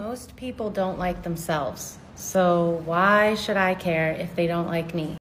Most people don't like themselves, so why should I care if they don't like me?